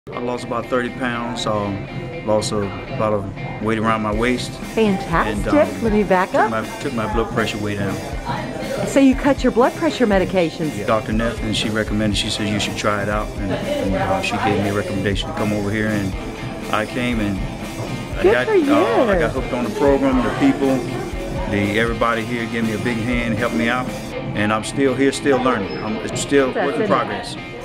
I lost about 30 pounds, lost a lot of weight around my waist. Fantastic. Let me back up. Took my blood pressure way down. So you cut your blood pressure medications? Yeah. Dr. Neff, and she recommended, she said you should try it out, and she gave me a recommendation to come over here, and I came, and I got hooked on the program, the people, everybody here gave me a big hand, helped me out, and I'm still here, still learning. I'm still work in progress.